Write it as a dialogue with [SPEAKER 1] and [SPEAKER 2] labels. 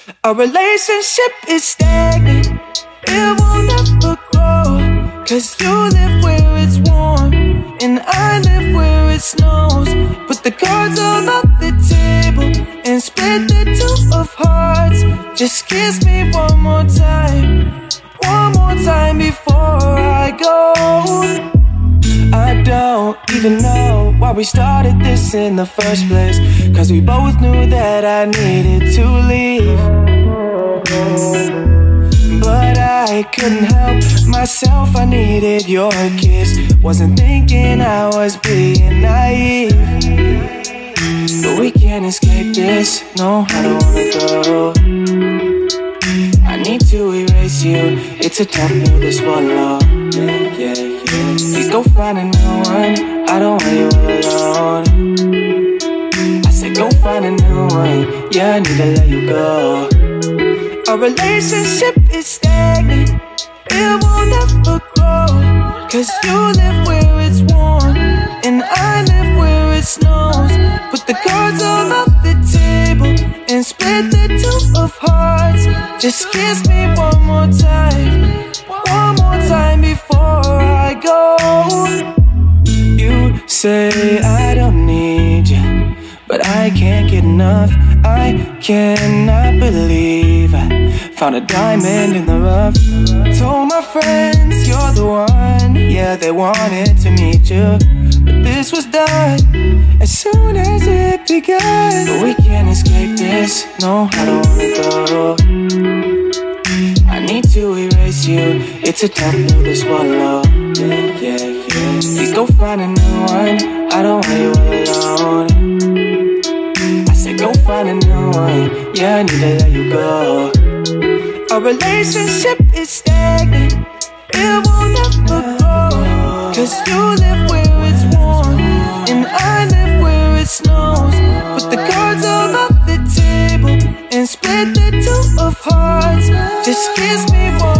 [SPEAKER 1] Our relationship is stagnant, it won't ever grow. Cause you live where it's warm, and I live where it snows. Put the cards all on the table and split the two of hearts. Just kiss me one more time before I go. I don't even know why we started this in the first place, cause we both knew that I needed to leave. But I couldn't help myself, I needed your kiss. Wasn't thinking I was being naive. But we can't escape this, no, I don't wanna go. I need to erase you, it's a tough pill to swallow. Please go find a new one, I don't want you all alone. I said go find a new one, yeah, I need to let you go. Our relationship is stagnant, it won't ever grow. Cause you live where it's warm, and I live where it snows. Put the cards all on the table and split the two of hearts. Just kiss me one more time before I go. You say I don't need you, but I can't get enough. I cannot believe I found a diamond in the rough. Told my friends you're the one, yeah, they wanted to meet you, but this was done as soon as it began. But we can't escape this, no, I don't wanna go. I need to erase you, it's a tough pill to swallow. Please go find a new one, I don't want you all alone. I said go find a new one, yeah, I need to let you go. Our relationship is stagnant, it won't ever grow. Cause you live where it's warm, and I live where it snows. Put the cards all on the table and split the two of hearts. Just kiss me one